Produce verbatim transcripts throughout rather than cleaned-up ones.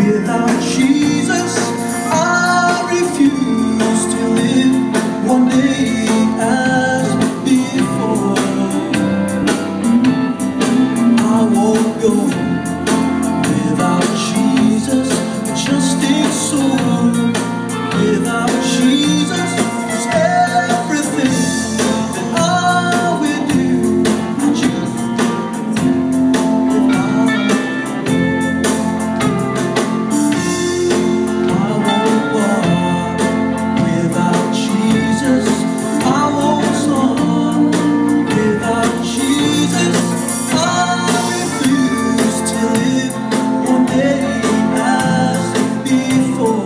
Without Jesus, I refuse to live one day as before. I won't go without Jesus, just its soul. Without Jesus, it's everything that I will do. I just without. I won't walk without Jesus. I won't talk without Jesus. I refuse to live one day as before.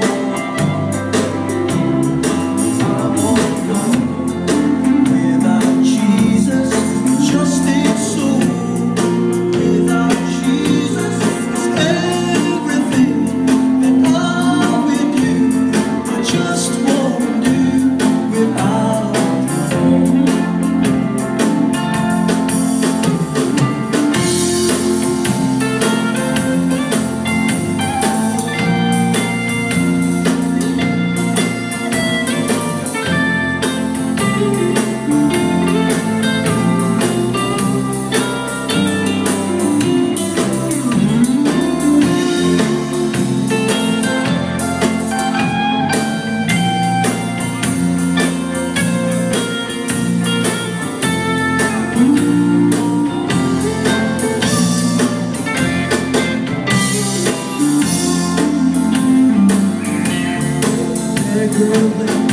Girl,